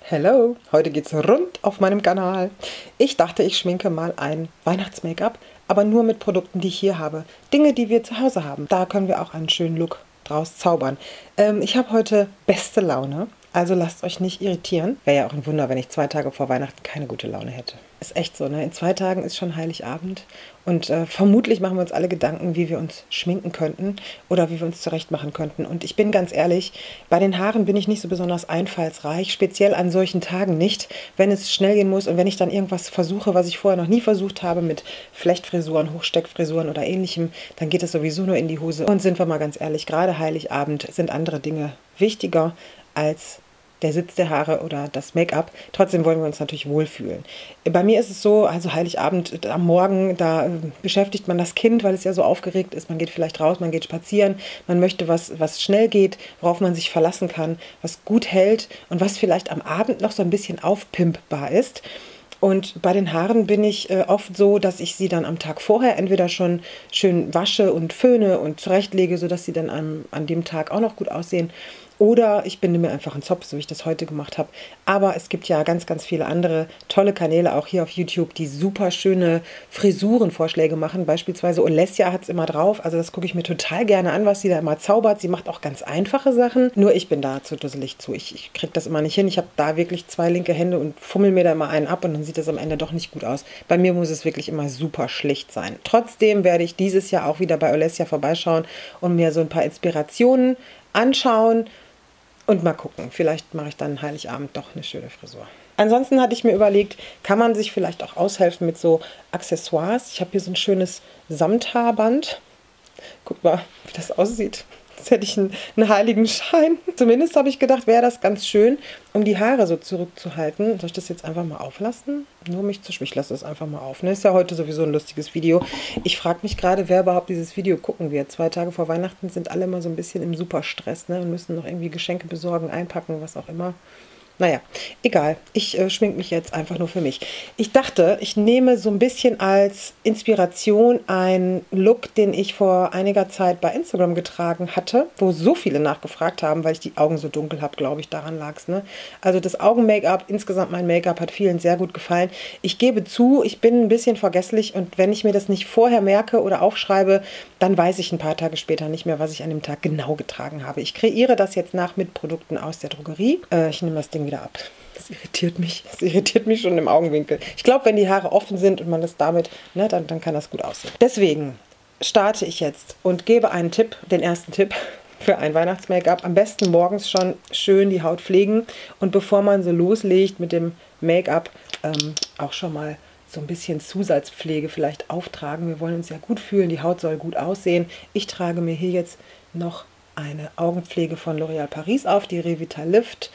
Hello, heute geht's rund auf meinem Kanal. Ich dachte, ich schminke mal ein Weihnachts-Make-up, aber nur mit Produkten, die ich hier habe. Dinge, die wir zu Hause haben. Da können wir auch einen schönen Look draus zaubern. Ich habe heute beste Laune, also lasst euch nicht irritieren. Wäre ja auch ein Wunder, wenn ich 2 Tage vor Weihnachten keine gute Laune hätte. Ist echt so, ne? In 2 Tagen ist schon Heiligabend und vermutlich machen wir uns alle Gedanken, wie wir uns schminken könnten oder wie wir uns zurecht machen könnten. Und ich bin ganz ehrlich, bei den Haaren bin ich nicht so besonders einfallsreich, speziell an solchen Tagen nicht, wenn es schnell gehen muss und wenn ich dann irgendwas versuche, was ich vorher noch nie versucht habe, mit Flechtfrisuren, Hochsteckfrisuren oder ähnlichem, dann geht es sowieso nur in die Hose. Und sind wir mal ganz ehrlich, gerade Heiligabend sind andere Dinge wichtiger als der Sitz der Haare oder das Make-up. Trotzdem wollen wir uns natürlich wohlfühlen. Bei mir ist es so, also Heiligabend am Morgen, da beschäftigt man das Kind, weil es ja so aufgeregt ist. Man geht vielleicht raus, man geht spazieren, man möchte was schnell geht, worauf man sich verlassen kann, was gut hält und was vielleicht am Abend noch so ein bisschen aufpimpbar ist. Und bei den Haaren bin ich oft so, dass ich sie dann am Tag vorher entweder schon schön wasche und föhne und zurechtlege, sodass sie dann an dem Tag auch noch gut aussehen. Oder ich binde mir einfach einen Zopf, so wie ich das heute gemacht habe. Aber es gibt ja ganz, ganz viele andere tolle Kanäle, auch hier auf YouTube, die super schöne Frisurenvorschläge machen. Beispielsweise Olesja hat es immer drauf. Also das gucke ich mir total gerne an, was sie da immer zaubert. Sie macht auch ganz einfache Sachen. Nur ich bin da zu dusselig zu. Ich kriege das immer nicht hin. Ich habe da wirklich 2 linke Hände und fummel mir da immer einen ab und dann sieht das am Ende doch nicht gut aus. Bei mir muss es wirklich immer super schlicht sein. Trotzdem werde ich dieses Jahr auch wieder bei Olesja vorbeischauen und mir so ein paar Inspirationen anschauen. Und mal gucken, vielleicht mache ich dann Heiligabend doch eine schöne Frisur. Ansonsten hatte ich mir überlegt, kann man sich vielleicht auch aushelfen mit so Accessoires. Ich habe hier so ein schönes Samthaarband. Guck mal, wie das aussieht. Jetzt hätte ich einen Heiligenschein. Zumindest habe ich gedacht, wäre das ganz schön, um die Haare so zurückzuhalten. Soll ich das jetzt einfach mal auflassen? Nur mich zu schwach, ich lasse das einfach mal auf. Ne? Ist ja heute sowieso ein lustiges Video. Ich frage mich gerade, wer überhaupt dieses Video gucken wird. 2 Tage vor Weihnachten sind alle immer so ein bisschen im Superstress, ne? Und müssen noch irgendwie Geschenke besorgen, einpacken, was auch immer. Naja, egal. Ich schminke mich jetzt einfach nur für mich. Ich dachte, ich nehme so ein bisschen als Inspiration einen Look, den ich vor einiger Zeit bei Instagram getragen hatte, wo so viele nachgefragt haben, weil ich die Augen so dunkel habe, glaube ich, daran lag es. Ne? Also das Augen-Make-up, insgesamt mein Make-up hat vielen sehr gut gefallen. Ich gebe zu, ich bin ein bisschen vergesslich und wenn ich mir das nicht vorher merke oder aufschreibe, dann weiß ich ein paar Tage später nicht mehr, was ich an dem Tag genau getragen habe. Ich kreiere das jetzt nach mit Produkten aus der Drogerie. Ich nehme das Ding wieder ab. Das irritiert mich. Das irritiert mich schon im Augenwinkel. Ich glaube, wenn die Haare offen sind und man das damit, ne, dann kann das gut aussehen. Deswegen starte ich jetzt und gebe einen Tipp, den ersten Tipp für ein Weihnachts-Make-up. Am besten morgens schon schön die Haut pflegen und bevor man so loslegt mit dem Make-up, auch schon mal so ein bisschen Zusatzpflege vielleicht auftragen. Wir wollen uns ja gut fühlen, die Haut soll gut aussehen. Ich trage mir hier jetzt noch eine Augenpflege von L'Oréal Paris auf, die Revitalift.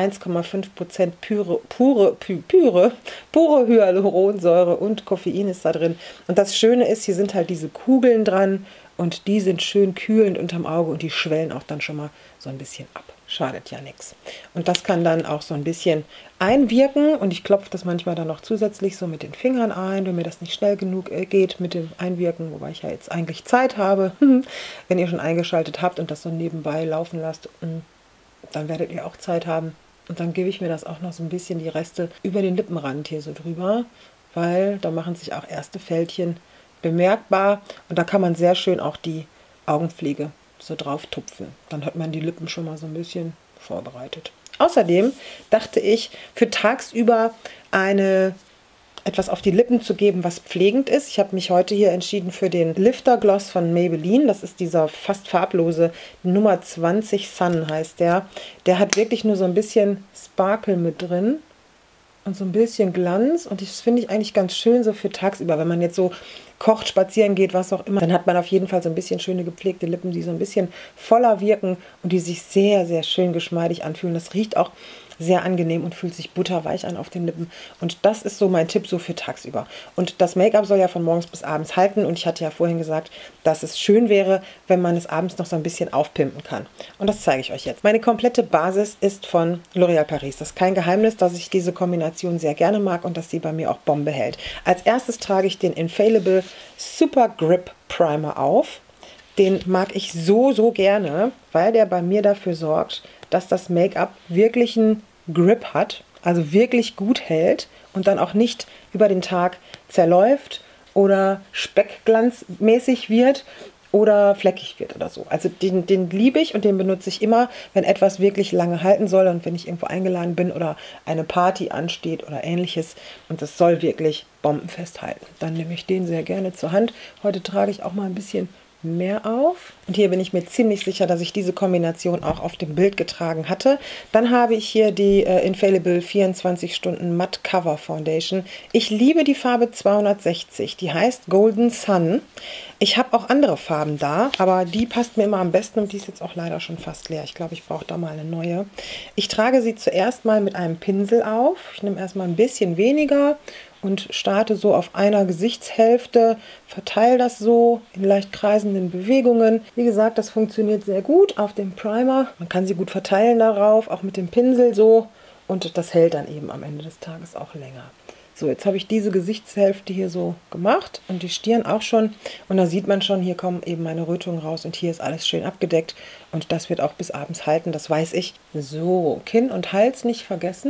1,5% pure Hyaluronsäure und Koffein ist da drin. Und das Schöne ist, hier sind halt diese Kugeln dran und die sind schön kühlend unterm Auge und die schwellen auch dann schon mal so ein bisschen ab. Schadet ja nichts. Und das kann dann auch so ein bisschen einwirken und ich klopfe das manchmal dann noch zusätzlich so mit den Fingern ein, wenn mir das nicht schnell genug geht mit dem Einwirken, wobei ich ja jetzt eigentlich Zeit habe. Wenn ihr schon eingeschaltet habt und das so nebenbei laufen lasst, dann werdet ihr auch Zeit haben. Und dann gebe ich mir das auch noch so ein bisschen die Reste über den Lippenrand hier so drüber, weil da machen sich auch erste Fältchen bemerkbar. Und da kann man sehr schön auch die Augenpflege so drauf tupfen. Dann hat man die Lippen schon mal so ein bisschen vorbereitet. Außerdem dachte ich, für tagsüber etwas auf die Lippen zu geben, was pflegend ist. Ich habe mich heute hier entschieden für den Lifter Gloss von Maybelline. Das ist dieser fast farblose Nummer 20 Sun heißt der. Der hat wirklich nur so ein bisschen Sparkle mit drin und so ein bisschen Glanz. Und das finde ich eigentlich ganz schön so für tagsüber, wenn man jetzt so kocht, spazieren geht, was auch immer. Dann hat man auf jeden Fall so ein bisschen schöne gepflegte Lippen, die so ein bisschen voller wirken und die sich sehr, sehr schön geschmeidig anfühlen. Das riecht auch sehr angenehm und fühlt sich butterweich an auf den Lippen. Und das ist so mein Tipp so für tagsüber. Und das Make-up soll ja von morgens bis abends halten. Und ich hatte ja vorhin gesagt, dass es schön wäre, wenn man es abends noch so ein bisschen aufpimpen kann. Und das zeige ich euch jetzt. Meine komplette Basis ist von L'Oréal Paris. Das ist kein Geheimnis, dass ich diese Kombination sehr gerne mag und dass sie bei mir auch Bombe hält. Als erstes trage ich den Infallible Super Grip Primer auf. Den mag ich so, so gerne, weil der bei mir dafür sorgt, dass das Make-up wirklich einen Grip hat Also wirklich gut hält und dann auch nicht über den Tag zerläuft oder speckglanzmäßig wird oder fleckig wird oder so. Also den liebe ich und den benutze ich immer, wenn etwas wirklich lange halten soll und wenn ich irgendwo eingeladen bin oder eine Party ansteht oder ähnliches und das soll wirklich bombenfest halten. Dann nehme ich den sehr gerne zur Hand. Heute trage ich auch mal ein bisschen mehr auf. Und hier bin ich mir ziemlich sicher, dass ich diese Kombination auch auf dem Bild getragen hatte. Dann habe ich hier die Infallible 24 Stunden Matte Cover Foundation. Ich liebe die Farbe 260. Die heißt Golden Sun. Ich habe auch andere Farben da, aber die passt mir immer am besten und die ist jetzt auch leider schon fast leer. Ich glaube, ich brauche da mal eine neue. Ich trage sie zuerst mal mit einem Pinsel auf. Ich nehme erstmal ein bisschen weniger und starte so auf einer Gesichtshälfte, verteile das so in leicht kreisenden Bewegungen. Wie gesagt, das funktioniert sehr gut auf dem Primer. Man kann sie gut verteilen darauf, auch mit dem Pinsel so. Und das hält dann eben am Ende des Tages auch länger. So, jetzt habe ich diese Gesichtshälfte hier so gemacht und die Stirn auch schon. Und da sieht man schon, hier kommen eben meine Rötungen raus und hier ist alles schön abgedeckt. Und das wird auch bis abends halten, das weiß ich. So, Kinn und Hals nicht vergessen.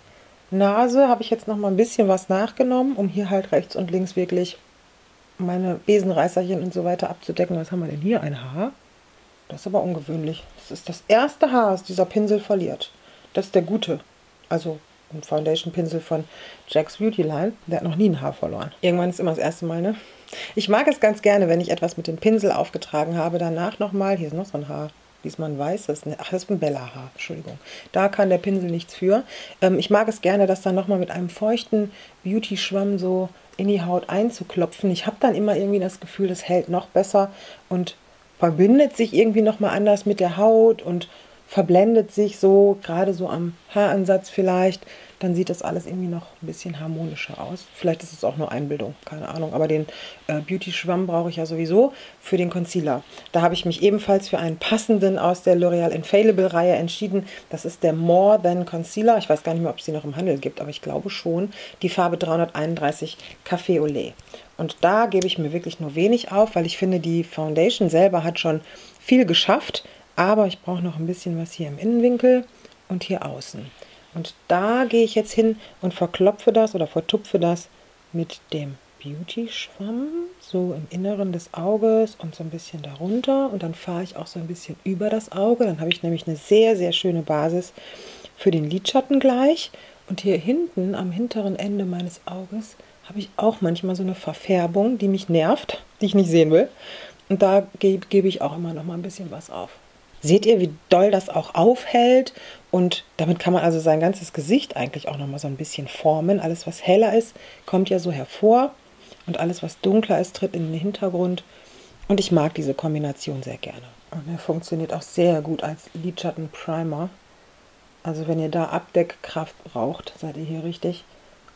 Nase habe ich jetzt noch mal ein bisschen was nachgenommen, um hier halt rechts und links wirklich meine Besenreißerchen und so weiter abzudecken. Was haben wir denn hier? Ein Haar? Das ist aber ungewöhnlich. Das ist das erste Haar, das dieser Pinsel verliert. Das ist der gute. Also ein Foundation-Pinsel von Jack's Beauty Line. Der hat noch nie ein Haar verloren. Irgendwann ist immer das erste Mal, ne? Ich mag es ganz gerne, wenn ich etwas mit dem Pinsel aufgetragen habe. Danach nochmal, hier ist noch so ein Haar. Diesmal ein weißes, ach, das ist ein Bella-Haar, Entschuldigung. Da kann der Pinsel nichts für. Ich mag es gerne, das dann nochmal mit einem feuchten Beauty-Schwamm so in die Haut einzuklopfen. Ich habe dann immer irgendwie das Gefühl, das hält noch besser und verbindet sich irgendwie nochmal anders mit der Haut und verblendet sich so, gerade so am Haaransatz vielleicht. Dann sieht das alles irgendwie noch ein bisschen harmonischer aus. Vielleicht ist es auch nur Einbildung, keine Ahnung. Aber den Beauty-Schwamm brauche ich ja sowieso für den Concealer. Da habe ich mich ebenfalls für einen passenden aus der L'Oreal Infallible-Reihe entschieden. Das ist der More Than Concealer. Ich weiß gar nicht mehr, ob es die noch im Handel gibt, aber ich glaube schon. Die Farbe 331 Café au lait. Und da gebe ich mir wirklich nur wenig auf, weil ich finde, die Foundation selber hat schon viel geschafft. Aber ich brauche noch ein bisschen was hier im Innenwinkel und hier außen. Und da gehe ich jetzt hin und verklopfe das oder vertupfe das mit dem Beauty-Schwamm, so im Inneren des Auges und so ein bisschen darunter. Und dann fahre ich auch so ein bisschen über das Auge. Dann habe ich nämlich eine sehr, sehr schöne Basis für den Lidschatten gleich. Und hier hinten am hinteren Ende meines Auges habe ich auch manchmal so eine Verfärbung, die mich nervt, die ich nicht sehen will. Und da gebe ich auch immer noch mal ein bisschen was auf. Seht ihr, wie doll das auch aufhält? Und damit kann man also sein ganzes Gesicht eigentlich auch noch mal so ein bisschen formen. Alles, was heller ist, kommt ja so hervor. Und alles, was dunkler ist, tritt in den Hintergrund. Und ich mag diese Kombination sehr gerne. Und er funktioniert auch sehr gut als Lidschatten-Primer. Also wenn ihr da Abdeckkraft braucht, seid ihr hier richtig.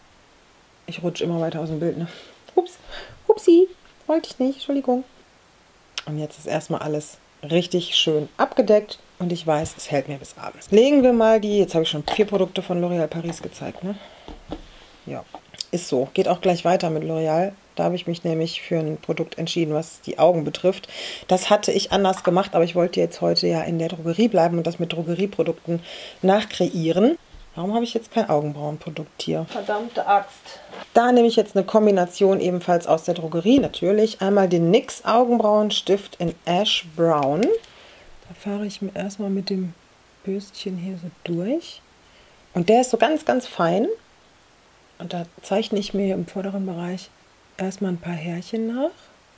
Ich rutsche immer weiter aus dem Bild, ne? Ups, upsi, wollte ich nicht, Entschuldigung. Und jetzt ist erstmal alles richtig schön abgedeckt und ich weiß, es hält mir bis abends. Legen wir mal die, jetzt habe ich schon 4 Produkte von L'Oréal Paris gezeigt, ne? Ja, ist so. Geht auch gleich weiter mit L'Oréal. Da habe ich mich nämlich für ein Produkt entschieden, was die Augen betrifft. Das hatte ich anders gemacht, aber ich wollte jetzt heute ja in der Drogerie bleiben und das mit Drogerieprodukten nachkreieren. Warum habe ich jetzt kein Augenbrauenprodukt hier? Verdammte Axt. Da nehme ich jetzt eine Kombination ebenfalls aus der Drogerie, natürlich. Einmal den NYX Augenbrauenstift in Ash Brown. Da fahre ich mir erstmal mit dem Bürstchen hier so durch. Und der ist so ganz, ganz fein. Und da zeichne ich mir im vorderen Bereich erstmal ein paar Härchen nach.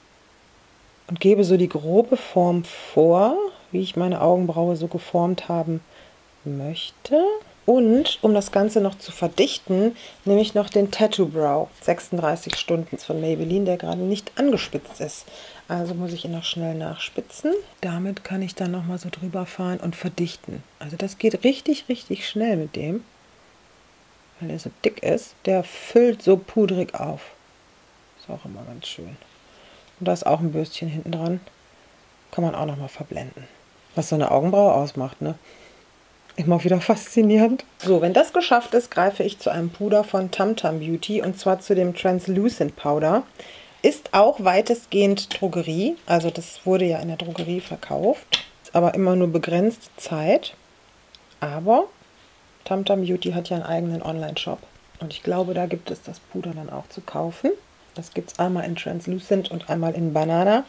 Und gebe so die grobe Form vor, wie ich meine Augenbraue so geformt haben möchte. Und um das Ganze noch zu verdichten, nehme ich noch den Tattoo Brow 36 Stunden von Maybelline, der gerade nicht angespitzt ist. Also muss ich ihn noch schnell nachspitzen. Damit kann ich dann nochmal so drüber fahren und verdichten. Also das geht richtig, richtig schnell mit dem, weil er so dick ist. Der füllt so pudrig auf. Ist auch immer ganz schön. Und da ist auch ein Bürstchen hinten dran. Kann man auch nochmal verblenden. Was so eine Augenbraue ausmacht, ne? Immer wieder faszinierend. So, wenn das geschafft ist, greife ich zu einem Puder von Tamtam Beauty und zwar zu dem Translucent Powder. Ist auch weitestgehend Drogerie, also das wurde ja in der Drogerie verkauft, ist aber immer nur begrenzt Zeit. Aber Tamtam Beauty hat ja einen eigenen Online-Shop. Und ich glaube, da gibt es das Puder dann auch zu kaufen. Das gibt es einmal in Translucent und einmal in Banana.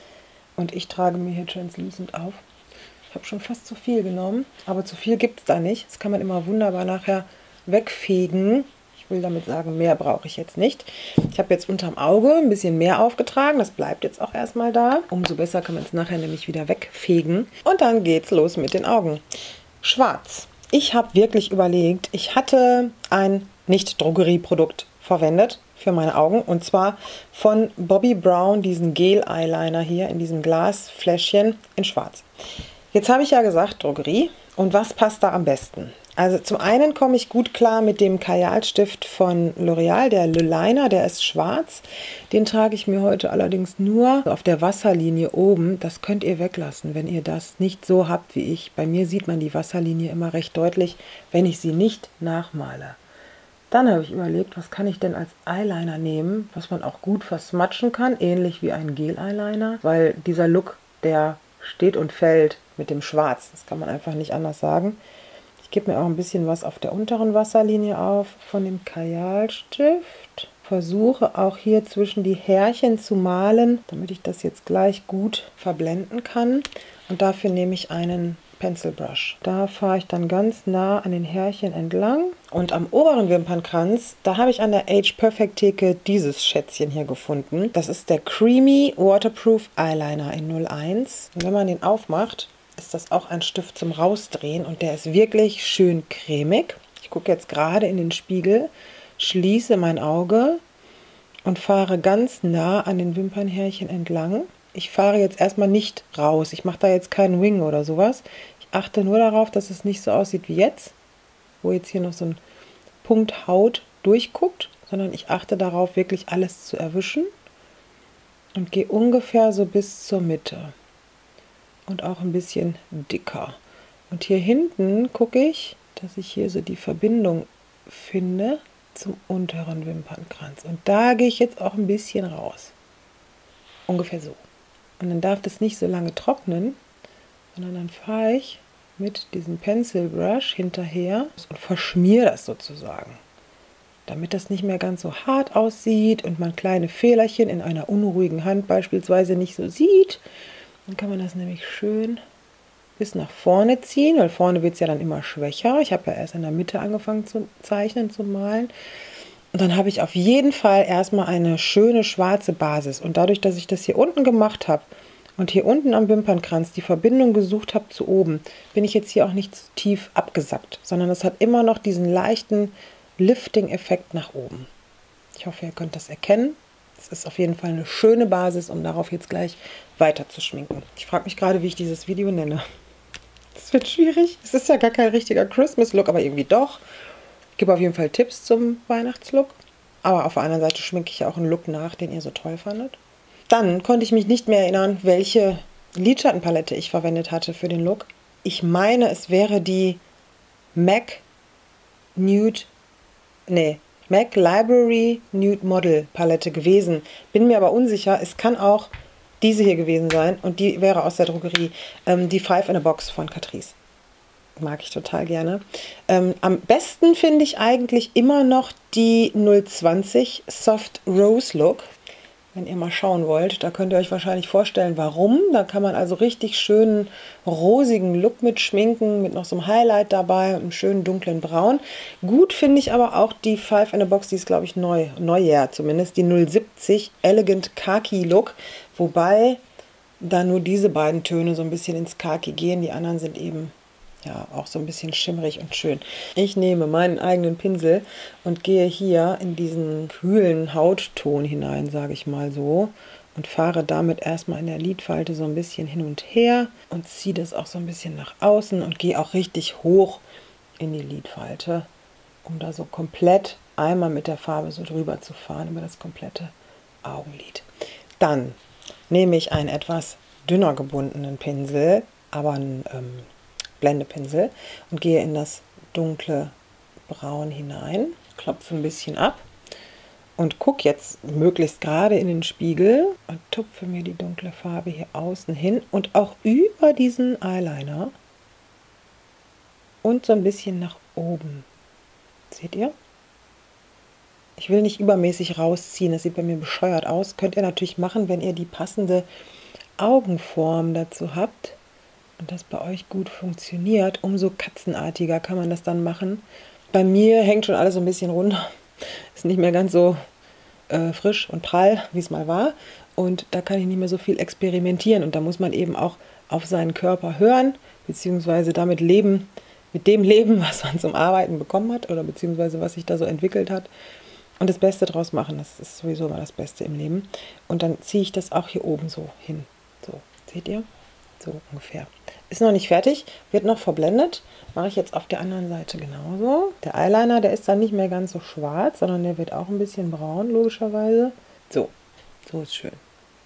Und ich trage mir hier Translucent auf. Ich habe schon fast zu viel genommen, aber zu viel gibt es da nicht. Das kann man immer wunderbar nachher wegfegen. Ich will damit sagen, mehr brauche ich jetzt nicht. Ich habe jetzt unterm Auge ein bisschen mehr aufgetragen. Das bleibt jetzt auch erstmal da. Umso besser kann man es nachher nämlich wieder wegfegen. Und dann geht's los mit den Augen. Schwarz. Ich habe wirklich überlegt, ich hatte ein Nicht-Drogerieprodukt verwendet für meine Augen. Und zwar von Bobbi Brown, diesen Gel-Eyeliner hier in diesem Glasfläschchen in Schwarz. Jetzt habe ich ja gesagt, Drogerie. Und was passt da am besten? Also zum einen komme ich gut klar mit dem Kajalstift von L'Oreal, der Le Liner, der ist schwarz. Den trage ich mir heute allerdings nur auf der Wasserlinie oben. Das könnt ihr weglassen, wenn ihr das nicht so habt wie ich. Bei mir sieht man die Wasserlinie immer recht deutlich, wenn ich sie nicht nachmale. Dann habe ich überlegt, was kann ich denn als Eyeliner nehmen, was man auch gut versmatschen kann, ähnlich wie ein Gel-Eyeliner, weil dieser Look, der steht und fällt mit dem Schwarz. Das kann man einfach nicht anders sagen. Ich gebe mir auch ein bisschen was auf der unteren Wasserlinie auf von dem Kajalstift. Versuche auch hier zwischen die Härchen zu malen, damit ich das jetzt gleich gut verblenden kann. Und dafür nehme ich einen Pencil Brush. Da fahre ich dann ganz nah an den Härchen entlang. Und am oberen Wimpernkranz, da habe ich an der Age Perfect Theke dieses Schätzchen hier gefunden. Das ist der Creamy Waterproof Eyeliner in 01. Und wenn man den aufmacht, ist das auch ein Stift zum Rausdrehen und der ist wirklich schön cremig. Ich gucke jetzt gerade in den Spiegel, schließe mein Auge und fahre ganz nah an den Wimpernhärchen entlang. Ich fahre jetzt erstmal nicht raus. Ich mache da jetzt keinen Wing oder sowas. Ich achte nur darauf, dass es nicht so aussieht wie jetzt, wo jetzt hier noch so ein Punkt Haut durchguckt, sondern ich achte darauf, wirklich alles zu erwischen und gehe ungefähr so bis zur Mitte. Und auch ein bisschen dicker. Und hier hinten gucke ich, dass ich hier so die Verbindung finde zum unteren Wimpernkranz. Und da gehe ich jetzt auch ein bisschen raus. Ungefähr so. Und dann darf das nicht so lange trocknen, sondern dann fahre ich mit diesem Pencil Brush hinterher und verschmiere das sozusagen. Damit das nicht mehr ganz so hart aussieht und man kleine Fehlerchen in einer unruhigen Hand beispielsweise nicht so sieht. Dann kann man das nämlich schön bis nach vorne ziehen, weil vorne wird es ja dann immer schwächer. Ich habe ja erst in der Mitte angefangen zu zeichnen, zu malen. Und dann habe ich auf jeden Fall erstmal eine schöne schwarze Basis. Und dadurch, dass ich das hier unten gemacht habe und hier unten am Wimpernkranz die Verbindung gesucht habe zu oben, bin ich jetzt hier auch nicht zu tief abgesackt, sondern es hat immer noch diesen leichten Lifting-Effekt nach oben. Ich hoffe, ihr könnt das erkennen. Es ist auf jeden Fall eine schöne Basis, um darauf jetzt gleich weiter zu schminken. Ich frage mich gerade, wie ich dieses Video nenne. Das wird schwierig. Es ist ja gar kein richtiger Christmas-Look, aber irgendwie doch. Ich gebe auf jeden Fall Tipps zum Weihnachtslook. Aber auf der anderen Seite schminke ich ja auch einen Look nach, den ihr so toll fandet. Dann konnte ich mich nicht mehr erinnern, welche Lidschattenpalette ich verwendet hatte für den Look. Ich meine, es wäre die MAC Library Nude Model Palette gewesen. Bin mir aber unsicher. Es kann auch diese hier gewesen sein und die wäre aus der Drogerie. Die 5 in a Box von Catrice. Mag ich total gerne. Am besten finde ich eigentlich immer noch die 020 Soft Rose Look. Wenn ihr mal schauen wollt, da könnt ihr euch wahrscheinlich vorstellen, warum. Da kann man also richtig schönen rosigen Look mit schminken, mit noch so einem Highlight dabei, einem schönen dunklen Braun. Gut finde ich aber auch die 5 in a Box, die ist glaube ich Neujahr zumindest, die 070 Elegant Khaki Look, wobei da nur diese beiden Töne so ein bisschen ins Khaki gehen, die anderen sind eben ja auch so ein bisschen schimmrig und schön. Ich nehme meinen eigenen Pinsel und gehe hier in diesen kühlen Hautton hinein, sage ich mal so, und fahre damit erstmal in der Lidfalte so ein bisschen hin und her und ziehe das auch so ein bisschen nach außen und gehe auch richtig hoch in die Lidfalte, um da so komplett einmal mit der Farbe so drüber zu fahren über das komplette Augenlid. Dann nehme ich einen etwas dünner gebundenen Pinsel, aber einen Blendepinsel und gehe in das dunkle Braun hinein, klopfe ein bisschen ab und gucke jetzt möglichst gerade in den Spiegel und tupfe mir die dunkle Farbe hier außen hin und auch über diesen Eyeliner und so ein bisschen nach oben. Seht ihr? Ich will nicht übermäßig rausziehen, das sieht bei mir bescheuert aus. Könnt ihr natürlich machen, wenn ihr die passende Augenform dazu habt und das bei euch gut funktioniert. Umso katzenartiger kann man das dann machen. Bei mir hängt schon alles so ein bisschen runter. Ist nicht mehr ganz so frisch und prall, wie es mal war. Und da kann ich nicht mehr so viel experimentieren. Und da muss man eben auch auf seinen Körper hören, beziehungsweise damit leben, mit dem leben, was man zum Arbeiten bekommen hat oder beziehungsweise was sich da so entwickelt hat. Und das Beste draus machen, das ist sowieso immer das Beste im Leben. Und dann ziehe ich das auch hier oben so hin. So, seht ihr? So ungefähr. Ist noch nicht fertig, wird noch verblendet. Mache ich jetzt auf der anderen Seite genauso. Der Eyeliner, der ist dann nicht mehr ganz so schwarz, sondern der wird auch ein bisschen braun, logischerweise. So, so ist schön.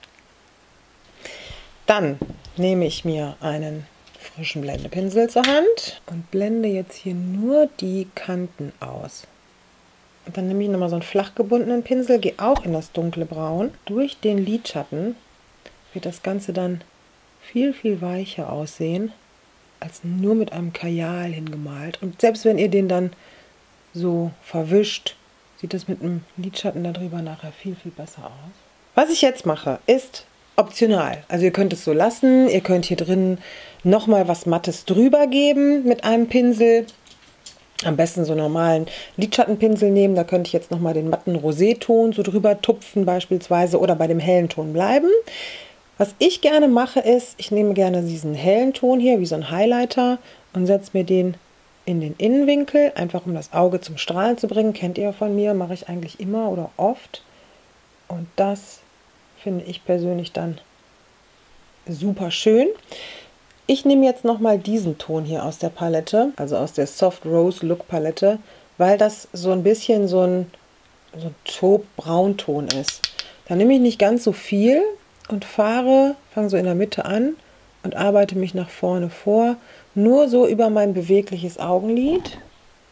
Dann nehme ich mir einen frischen Blendepinsel zur Hand und blende jetzt hier nur die Kanten aus. Und dann nehme ich nochmal so einen flach gebundenen Pinsel, gehe auch in das dunkle Braun. Durch den Lidschatten wird das Ganze dann viel, viel weicher aussehen, als nur mit einem Kajal hingemalt. Und selbst wenn ihr den dann so verwischt, sieht das mit einem Lidschatten darüber nachher viel, viel besser aus. Was ich jetzt mache, ist optional. Also ihr könnt es so lassen, ihr könnt hier drin nochmal was Mattes drüber geben mit einem Pinsel. Am besten so normalen Lidschattenpinsel nehmen, da könnte ich jetzt nochmal den matten Roséton so drüber tupfen beispielsweise oder bei dem hellen Ton bleiben. Was ich gerne mache ist, ich nehme gerne diesen hellen Ton hier, wie so ein Highlighter und setze mir den in den Innenwinkel, einfach um das Auge zum Strahlen zu bringen. Kennt ihr von mir, mache ich eigentlich immer oder oft. Und das finde ich persönlich dann super schön. Ich nehme jetzt nochmal diesen Ton hier aus der Palette, also aus der Soft Rose Look Palette, weil das so ein bisschen so ein Taupe-Braunton ist. Da nehme ich nicht ganz so viel und fange so in der Mitte an und arbeite mich nach vorne vor, nur so über mein bewegliches Augenlid,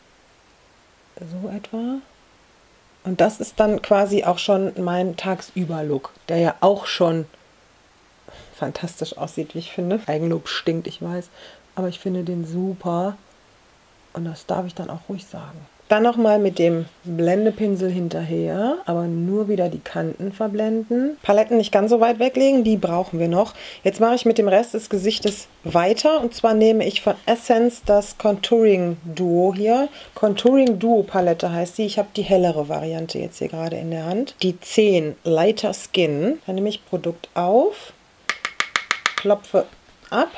so etwa. Und das ist dann quasi auch schon mein Tagsüber-Look, der ja auch schon fantastisch aussieht, wie ich finde. Eigenlob stinkt, ich weiß, aber ich finde den super und das darf ich dann auch ruhig sagen. Dann nochmal mit dem Blendepinsel hinterher, aber nur wieder die Kanten verblenden. Paletten nicht ganz so weit weglegen, die brauchen wir noch. Jetzt mache ich mit dem Rest des Gesichtes weiter und zwar nehme ich von Essence das Contouring Duo hier. Contouring Duo Palette heißt die. Ich habe die hellere Variante jetzt hier gerade in der Hand. Die 10 Lighter Skin. Dann nehme ich Produkt auf, klopfe ab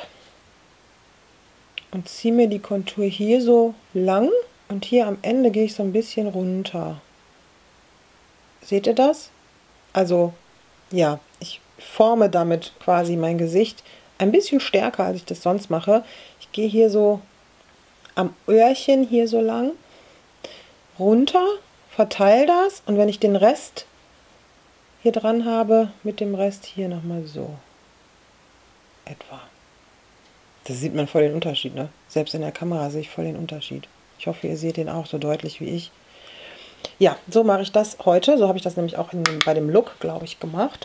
und ziehe mir die Kontur hier so lang und hier am Ende gehe ich so ein bisschen runter. Seht ihr das? Also ja, ich forme damit quasi mein Gesicht ein bisschen stärker, als ich das sonst mache. Ich gehe hier so am Öhrchen hier so lang runter, verteile das und wenn ich den Rest hier dran habe, mit dem Rest hier nochmal so. Etwa. Da sieht man voll den Unterschied, ne? Selbst in der Kamera sehe ich voll den Unterschied. Ich hoffe, ihr seht den auch so deutlich wie ich. Ja, so mache ich das heute. So habe ich das nämlich auch bei dem Look, glaube ich, gemacht.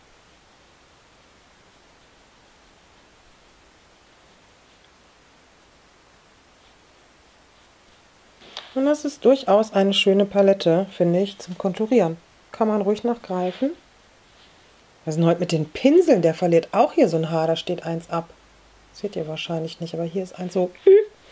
Und das ist durchaus eine schöne Palette, finde ich, zum Konturieren. Kann man ruhig noch greifen. Was ist denn heute mit den Pinseln? Der verliert auch hier so ein Haar, da steht eins ab. Das seht ihr wahrscheinlich nicht, aber hier ist eins so.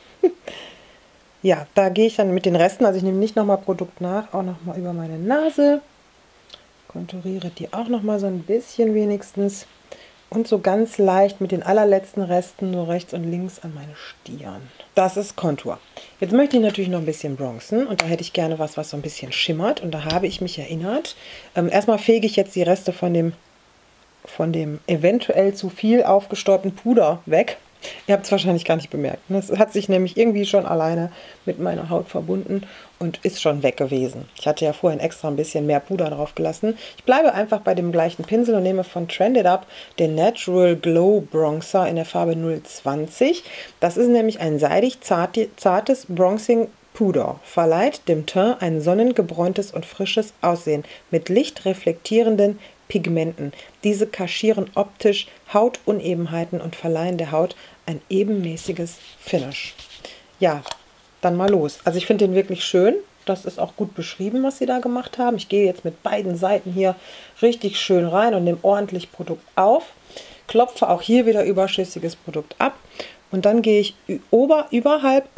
Ja, da gehe ich dann mit den Resten, also ich nehme nicht nochmal Produkt nach, auch nochmal über meine Nase. Konturiere die auch nochmal so ein bisschen wenigstens. Und so ganz leicht mit den allerletzten Resten nur rechts und links an meine Stirn. Das ist Kontur. Jetzt möchte ich natürlich noch ein bisschen bronzen und da hätte ich gerne was so ein bisschen schimmert. Und da habe ich mich erinnert. Erstmal fege ich jetzt die Reste von dem eventuell zu viel aufgestäubten Puder weg. Ihr habt es wahrscheinlich gar nicht bemerkt. Das hat sich nämlich irgendwie schon alleine mit meiner Haut verbunden und ist schon weg gewesen. Ich hatte ja vorhin extra ein bisschen mehr Puder drauf gelassen. Ich bleibe einfach bei dem gleichen Pinsel und nehme von Trend It Up den Natural Glow Bronzer in der Farbe 020. Das ist nämlich ein seidig zartes Bronzing Puder. Verleiht dem Teint ein sonnengebräuntes und frisches Aussehen mit lichtreflektierenden Pigmenten. Diese kaschieren optisch Hautunebenheiten und verleihen der Haut ein ebenmäßiges Finish. ja, dann mal los. Also ich finde den wirklich schön. Das ist auch gut beschrieben, was sie da gemacht haben. Ich gehe jetzt mit beiden Seiten hier richtig schön rein und nehme ordentlich Produkt auf. Klopfe auch hier wieder überschüssiges Produkt ab. Und dann gehe ich oberhalb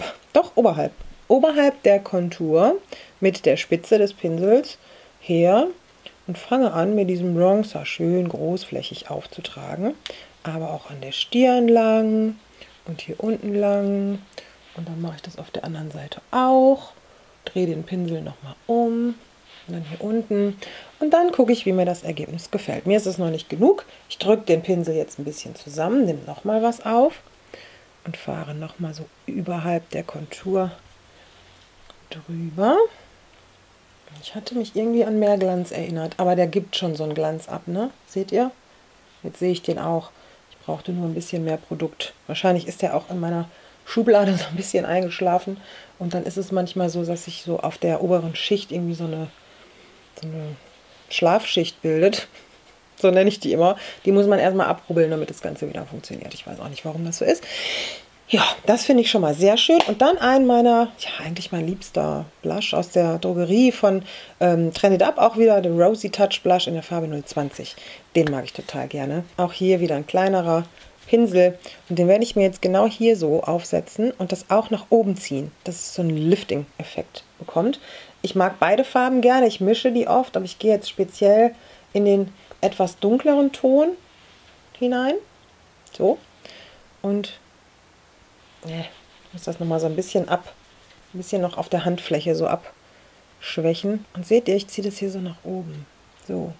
der Kontur mit der Spitze des Pinsels her und fange an, mir diesen Bronzer schön großflächig aufzutragen. Aber auch an der Stirn lang und hier unten lang. Und dann mache ich das auf der anderen Seite auch. Drehe den Pinsel nochmal um. Und dann hier unten. Und dann gucke ich, wie mir das Ergebnis gefällt. Mir ist es noch nicht genug. Ich drücke den Pinsel jetzt ein bisschen zusammen, nehme nochmal was auf und fahre nochmal so überhalb der Kontur drüber. Ich hatte mich irgendwie an mehr Glanz erinnert, aber der gibt schon so einen Glanz ab, ne? Seht ihr? Jetzt sehe ich den auch. Ich brauchte nur ein bisschen mehr Produkt. Wahrscheinlich ist der auch in meiner Schublade so ein bisschen eingeschlafen. Und dann ist es manchmal so, dass sich so auf der oberen Schicht irgendwie so eine Schlafschicht bildet. So nenne ich die immer. Die muss man erstmal abrubbeln, damit das Ganze wieder funktioniert. Ich weiß auch nicht, warum das so ist. Ja, das finde ich schon mal sehr schön. Und dann ein meiner, ja, eigentlich mein liebster Blush aus der Drogerie von Trend It Up. Auch wieder der Rosy Touch Blush in der Farbe 020. Den mag ich total gerne. Auch hier wieder ein kleinerer Pinsel. Und den werde ich mir jetzt genau hier so aufsetzen und das auch nach oben ziehen, dass es so einen Lifting-Effekt bekommt. Ich mag beide Farben gerne. Ich mische die oft, aber ich gehe jetzt speziell in den etwas dunkleren Ton hinein. So. Und muss das nochmal so ein bisschen noch auf der Handfläche so abschwächen. Und seht ihr, ich ziehe das hier so nach oben. So.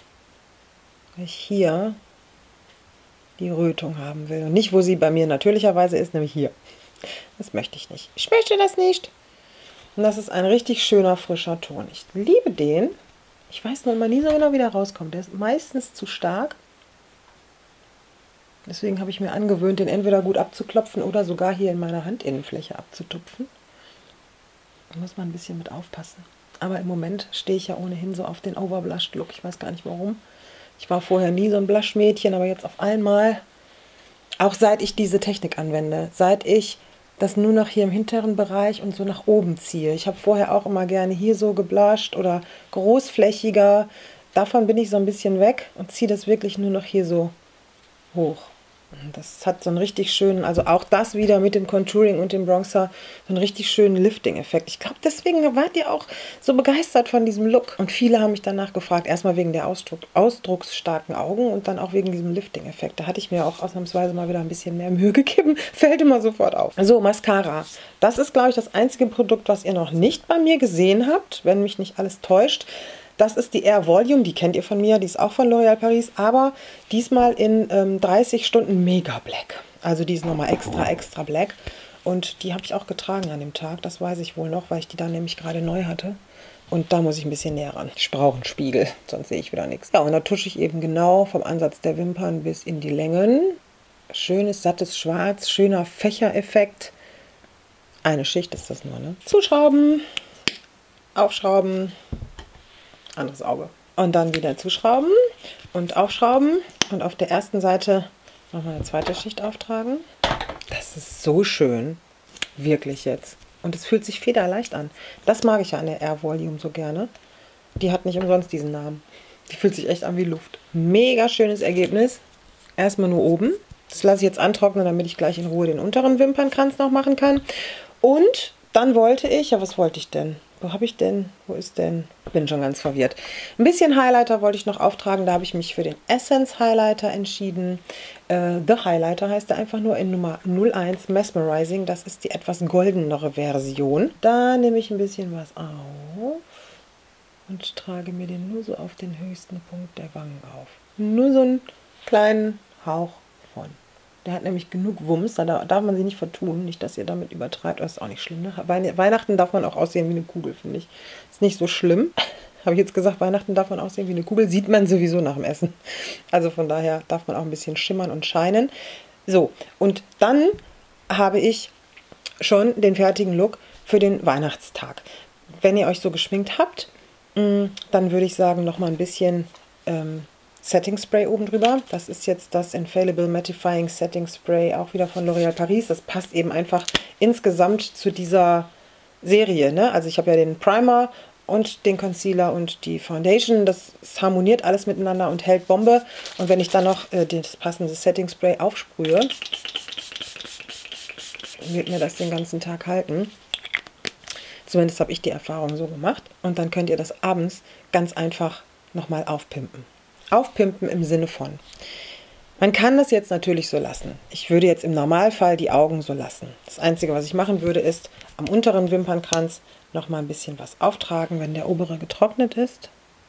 Weil ich hier die Rötung haben will. Und nicht, wo sie bei mir natürlicherweise ist, nämlich hier. Das möchte ich nicht. Ich möchte das nicht. Und das ist ein richtig schöner, frischer Ton. Ich liebe den. Ich weiß nur immer nie so genau, wie der rauskommt. Der ist meistens zu stark. Deswegen habe ich mir angewöhnt, den entweder gut abzuklopfen oder sogar hier in meiner Handinnenfläche abzutupfen. Da muss man ein bisschen mit aufpassen. Aber im Moment stehe ich ja ohnehin so auf den Overblushed Look. Ich weiß gar nicht warum. Ich war vorher nie so ein Blush-Mädchen, aber jetzt auf einmal, auch seit ich diese Technik anwende, seit ich das nur noch hier im hinteren Bereich und so nach oben ziehe. Ich habe vorher auch immer gerne hier so geblushed oder großflächiger. Davon bin ich so ein bisschen weg und ziehe das wirklich nur noch hier so hoch. Das hat so einen richtig schönen, also auch das wieder mit dem Contouring und dem Bronzer, so einen richtig schönen Lifting-Effekt. Ich glaube, deswegen wart ihr auch so begeistert von diesem Look. Und viele haben mich danach gefragt, erstmal wegen der ausdrucksstarken Augen und dann auch wegen diesem Lifting-Effekt. Da hatte ich mir auch ausnahmsweise mal wieder ein bisschen mehr Mühe gegeben. Fällt immer sofort auf. So, Mascara. Das ist, glaube ich, das einzige Produkt, was ihr noch nicht bei mir gesehen habt, wenn mich nicht alles täuscht. Das ist die Air Volume, die kennt ihr von mir, die ist auch von L'Oréal Paris, aber diesmal in 30 Stunden Mega Black. Also die ist nochmal extra black und die habe ich auch getragen an dem Tag, das weiß ich wohl noch, weil ich die dann nämlich gerade neu hatte. Und da muss ich ein bisschen näher ran. Ich brauche einen Spiegel, sonst sehe ich wieder nichts. Ja, und da tusche ich eben genau vom Ansatz der Wimpern bis in die Längen. Schönes, sattes Schwarz, schöner Fächereffekt. Eine Schicht ist das nur, ne? Zuschrauben, aufschrauben. Anderes Auge. Und dann wieder zuschrauben und aufschrauben und auf der ersten Seite nochmal eine zweite Schicht auftragen. Das ist so schön. Wirklich jetzt. Und es fühlt sich federleicht an. Das mag ich ja an der Air Volume so gerne. Die hat nicht umsonst diesen Namen. Die fühlt sich echt an wie Luft. Mega schönes Ergebnis. Erstmal nur oben. Das lasse ich jetzt antrocknen, damit ich gleich in Ruhe den unteren Wimpernkranz noch machen kann. Und dann wollte ich, ja, was wollte ich denn? Wo habe ich denn? Wo ist denn? Bin schon ganz verwirrt. Ein bisschen Highlighter wollte ich noch auftragen. Da habe ich mich für den Essence Highlighter entschieden. The Highlighter heißt er einfach nur in Nummer 01 Mesmerizing. Das ist die etwas goldenere Version. Da nehme ich ein bisschen was auf und trage mir den nur so auf den höchsten Punkt der Wangen auf. Nur so einen kleinen Hauch von. Der hat nämlich genug Wumms, da darf man sich nicht vertun. Nicht, dass ihr damit übertreibt, das ist auch nicht schlimm. Ne? Weihnachten darf man auch aussehen wie eine Kugel, finde ich. Ist nicht so schlimm. Habe ich jetzt gesagt, Weihnachten darf man aussehen wie eine Kugel. Sieht man sowieso nach dem Essen. Also von daher darf man auch ein bisschen schimmern und scheinen. So, und dann habe ich schon den fertigen Look für den Weihnachtstag. Wenn ihr euch so geschminkt habt, dann würde ich sagen, noch mal ein bisschen Setting Spray oben drüber. Das ist jetzt das Infallible Mattifying Setting Spray, auch wieder von L'Oréal Paris. Das passt eben einfach insgesamt zu dieser Serie, ne? Also ich habe ja den Primer und den Concealer und die Foundation. Das harmoniert alles miteinander und hält Bombe. Und wenn ich dann noch das passende Setting Spray aufsprühe, wird mir das den ganzen Tag halten. Zumindest habe ich die Erfahrung so gemacht. Und dann könnt ihr das abends ganz einfach nochmal aufpimpen. Aufpimpen im Sinne von: Man kann das jetzt natürlich so lassen. Ich würde jetzt im Normalfall die Augen so lassen. Das Einzige, was ich machen würde, ist am unteren Wimpernkranz nochmal ein bisschen was auftragen, wenn der obere getrocknet ist.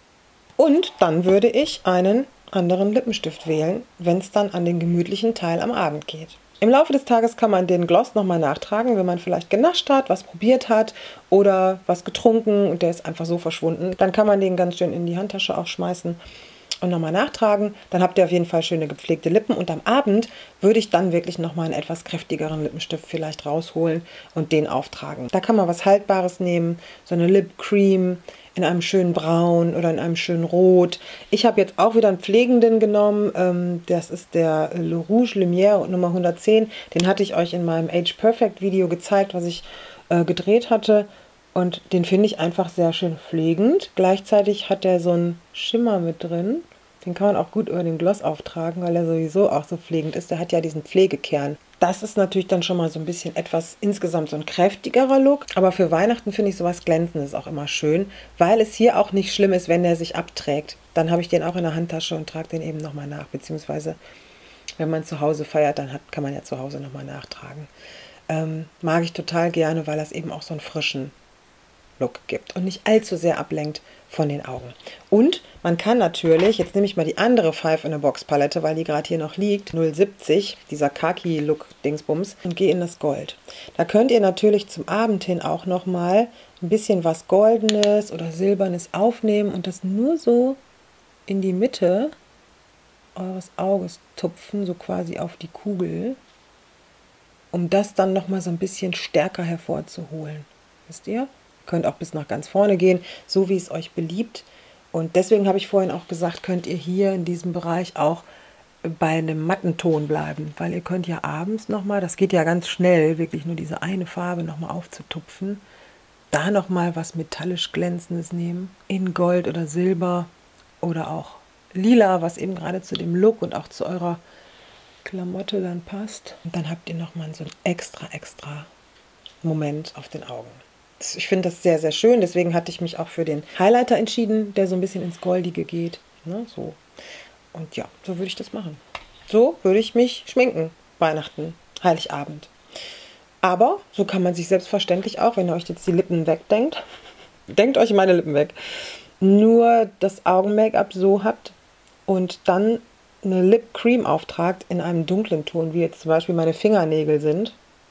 Und dann würde ich einen anderen Lippenstift wählen, wenn es dann an den gemütlichen Teil am Abend geht. Im Laufe des Tages kann man den Gloss nochmal nachtragen, wenn man vielleicht genascht hat, was probiert hat oder was getrunken und der ist einfach so verschwunden. Dann kann man den ganz schön in die Handtasche auch schmeißen und nochmal nachtragen. Dann habt ihr auf jeden Fall schöne gepflegte Lippen. Und am Abend würde ich dann wirklich nochmal einen etwas kräftigeren Lippenstift vielleicht rausholen und den auftragen. Da kann man was Haltbares nehmen, so eine Lip Cream in einem schönen Braun oder in einem schönen Rot. Ich habe jetzt auch wieder einen pflegenden genommen. Das ist der Le Rouge Lumière Nummer 110. Den hatte ich euch in meinem Age Perfect Video gezeigt, was ich gedreht hatte. Und den finde ich einfach sehr schön pflegend. Gleichzeitig hat der so einen Schimmer mit drin. Den kann man auch gut über den Gloss auftragen, weil er sowieso auch so pflegend ist. Der hat ja diesen Pflegekern. Das ist natürlich dann schon mal so ein bisschen etwas, insgesamt so ein kräftigerer Look. Aber für Weihnachten finde ich sowas Glänzendes auch immer schön, weil es hier auch nicht schlimm ist, wenn der sich abträgt. Dann habe ich den auch in der Handtasche und trage den eben nochmal nach. Beziehungsweise, wenn man zu Hause feiert, dann kann man ja zu Hause nochmal nachtragen. Mag ich total gerne, weil das eben auch so einen frischen Look gibt und nicht allzu sehr ablenkt von den Augen. Und man kann natürlich, jetzt nehme ich mal die andere Five in a Box Palette, weil die gerade hier noch liegt, 070, dieser Khaki Look Dingsbums, und gehe in das Gold. Da könnt ihr natürlich zum Abend hin auch nochmal ein bisschen was Goldenes oder Silbernes aufnehmen und das nur so in die Mitte eures Auges tupfen, so quasi auf die Kugel, um das dann nochmal so ein bisschen stärker hervorzuholen. Wisst ihr? Könnt auch bis nach ganz vorne gehen, so wie es euch beliebt. Und deswegen habe ich vorhin auch gesagt, könnt ihr hier in diesem Bereich auch bei einem matten Ton bleiben. Weil ihr könnt ja abends nochmal, das geht ja ganz schnell, wirklich nur diese eine Farbe nochmal aufzutupfen. Da nochmal was metallisch glänzendes nehmen, in Gold oder Silber oder auch Lila, was eben gerade zu dem Look und auch zu eurer Klamotte dann passt. Und dann habt ihr nochmal so einen extra Moment auf den Augen. Ich finde das sehr, sehr schön. Deswegen hatte ich mich auch für den Highlighter entschieden, der so ein bisschen ins Goldige geht. Ne, so. Und ja, so würde ich das machen. So würde ich mich schminken. Weihnachten, Heiligabend. Aber so kann man sich selbstverständlich auch, wenn ihr euch jetzt die Lippen wegdenkt, denkt euch meine Lippen weg, nur das Augen-Make-up so habt und dann eine Lip Cream auftragt in einem dunklen Ton, wie jetzt zum Beispiel meine Fingernägel sind.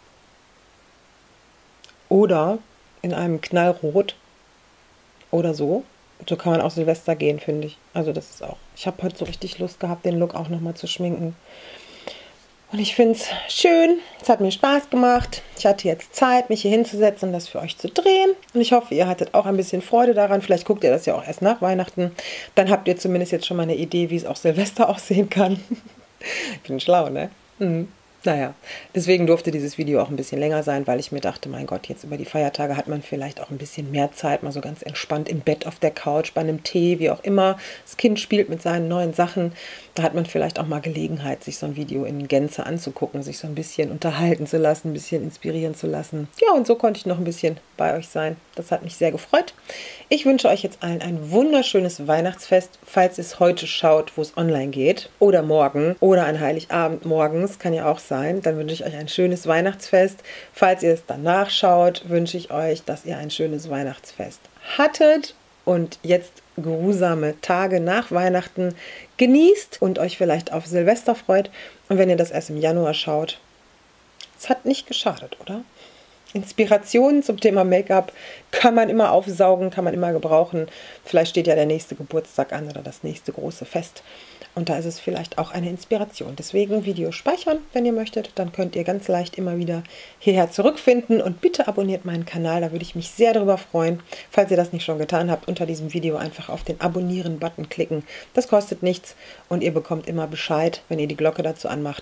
Oder in einem Knallrot oder so. So kann man auch Silvester gehen, finde ich. Also das ist auch. Ich habe heute so richtig Lust gehabt, den Look auch nochmal zu schminken. Und ich finde es schön. Es hat mir Spaß gemacht. Ich hatte jetzt Zeit, mich hier hinzusetzen und das für euch zu drehen. Und ich hoffe, ihr hattet auch ein bisschen Freude daran. Vielleicht guckt ihr das ja auch erst nach Weihnachten. Dann habt ihr zumindest jetzt schon mal eine Idee, wie es auch Silvester aussehen kann. Ich bin schlau, ne? Mhm. Naja, deswegen durfte dieses Video auch ein bisschen länger sein, weil ich mir dachte, mein Gott, jetzt über die Feiertage hat man vielleicht auch ein bisschen mehr Zeit, mal so ganz entspannt im Bett auf der Couch, bei einem Tee, wie auch immer. Das Kind spielt mit seinen neuen Sachen. Da hat man vielleicht auch mal Gelegenheit, sich so ein Video in Gänze anzugucken, sich so ein bisschen unterhalten zu lassen, ein bisschen inspirieren zu lassen. Ja, und so konnte ich noch ein bisschen bei euch sein. Das hat mich sehr gefreut. Ich wünsche euch jetzt allen ein wunderschönes Weihnachtsfest, falls ihr es heute schaut, wo es online geht, oder morgen, oder an Heiligabend morgens, kann ja auch sein. Dann wünsche ich euch ein schönes Weihnachtsfest. Falls ihr es danach schaut, wünsche ich euch, dass ihr ein schönes Weihnachtsfest hattet und jetzt geruhsame Tage nach Weihnachten genießt und euch vielleicht auf Silvester freut. Und wenn ihr das erst im Januar schaut, es hat nicht geschadet, oder? Inspirationen zum Thema Make-up kann man immer aufsaugen, kann man immer gebrauchen. Vielleicht steht ja der nächste Geburtstag an oder das nächste große Fest. Und da ist es vielleicht auch eine Inspiration. Deswegen Video speichern, wenn ihr möchtet. Dann könnt ihr ganz leicht immer wieder hierher zurückfinden. Und bitte abonniert meinen Kanal, da würde ich mich sehr darüber freuen. Falls ihr das nicht schon getan habt, unter diesem Video einfach auf den Abonnieren-Button klicken. Das kostet nichts und ihr bekommt immer Bescheid, wenn ihr die Glocke dazu anmacht,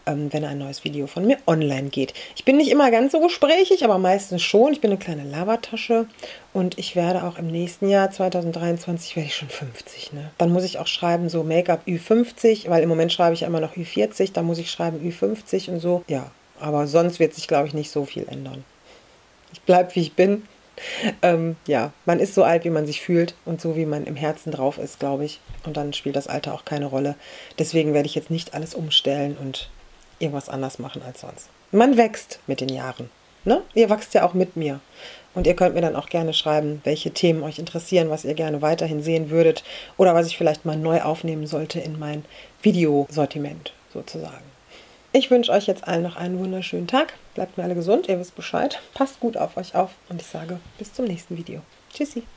wenn ein neues Video von mir online geht. Ich bin nicht immer ganz so gesprächig, aber meistens schon. Ich bin eine kleine Labertasche und ich werde auch im nächsten Jahr, 2023, werde ich schon 50. Ne? Dann muss ich auch schreiben, so Make-up Ü50, weil im Moment schreibe ich ja immer noch Ü40, dann muss ich schreiben Ü50 und so. Ja, aber sonst wird sich, glaube ich, nicht so viel ändern. Ich bleibe, wie ich bin. Ja, man ist so alt, wie man sich fühlt und so, wie man im Herzen drauf ist, glaube ich. Und dann spielt das Alter auch keine Rolle. Deswegen werde ich jetzt nicht alles umstellen und irgendwas anders machen als sonst. Man wächst mit den Jahren. Ne? Ihr wachst ja auch mit mir. Und ihr könnt mir dann auch gerne schreiben, welche Themen euch interessieren, was ihr gerne weiterhin sehen würdet oder was ich vielleicht mal neu aufnehmen sollte in mein Videosortiment sozusagen. Ich wünsche euch jetzt allen noch einen wunderschönen Tag. Bleibt mir alle gesund, ihr wisst Bescheid. Passt gut auf euch auf und ich sage bis zum nächsten Video. Tschüssi.